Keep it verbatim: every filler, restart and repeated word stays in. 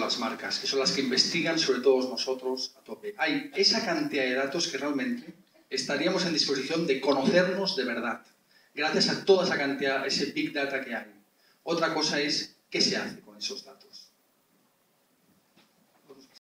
las marcas, que son las que investigan sobre todos nosotros a tope. Hay esa cantidad de datos que realmente estaríamos en disposición de conocernos de verdad, gracias a toda esa cantidad, ese big data que hay. Otra cosa es qué se hace con esos datos.